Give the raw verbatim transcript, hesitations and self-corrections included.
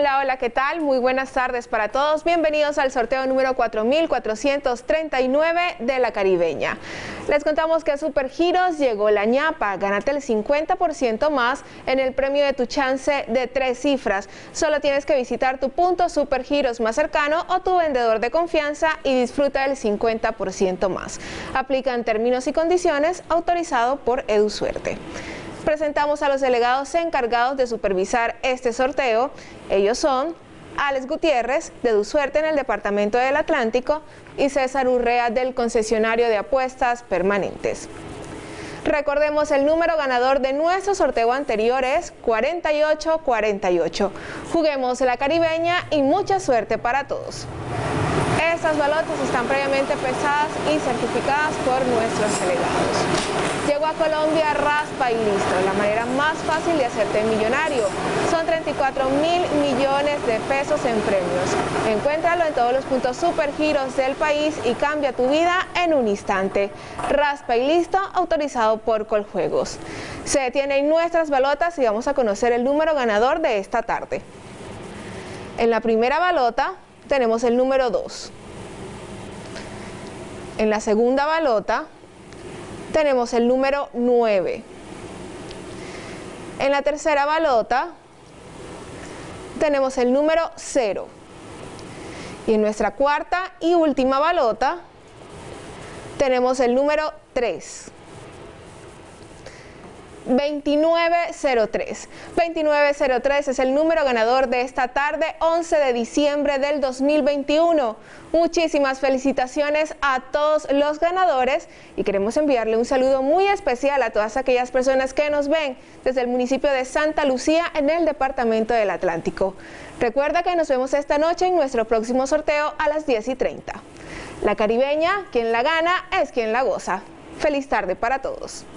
Hola, hola, ¿qué tal? Muy buenas tardes para todos. Bienvenidos al sorteo número cuatro mil cuatrocientos treinta y nueve de La Caribeña. Les contamos que a Supergiros llegó la ñapa. Gánate el cincuenta por ciento más en el premio de tu chance de tres cifras. Solo tienes que visitar tu punto Supergiros más cercano o tu vendedor de confianza y disfruta del cincuenta por ciento más. Aplican términos y condiciones, autorizado por EduSuerte. Presentamos a los delegados encargados de supervisar este sorteo. Ellos son Alex Gutiérrez, de EduSuerte en el Departamento del Atlántico, y César Urrea, del concesionario de apuestas permanentes. Recordemos, el número ganador de nuestro sorteo anterior es cuarenta y ocho cuarenta y ocho. Juguemos La Caribeña y mucha suerte para todos. Estas balotas están previamente pesadas y certificadas por nuestros delegados. Llegó a Colombia Raspa y Listo, la manera más fácil de hacerte millonario. Son treinta y cuatro mil millones de pesos en premios. Encuéntralo en todos los puntos Supergiros del país y cambia tu vida en un instante. Raspa y Listo, autorizado por Coljuegos. Se detienen nuestras balotas y vamos a conocer el número ganador de esta tarde. En la primera balota tenemos el número dos. En la segunda balota tenemos el número nueve. En la tercera balota tenemos el número cero. Y en nuestra cuarta y última balota tenemos el número tres. veintinueve cero tres. veintinueve cero tres es el número ganador de esta tarde, once de diciembre del dos mil veintiuno. Muchísimas felicitaciones a todos los ganadores y queremos enviarle un saludo muy especial a todas aquellas personas que nos ven desde el municipio de Santa Lucía en el Departamento del Atlántico. Recuerda que nos vemos esta noche en nuestro próximo sorteo a las diez y treinta. La Caribeña, quien la gana es quien la goza. Feliz tarde para todos.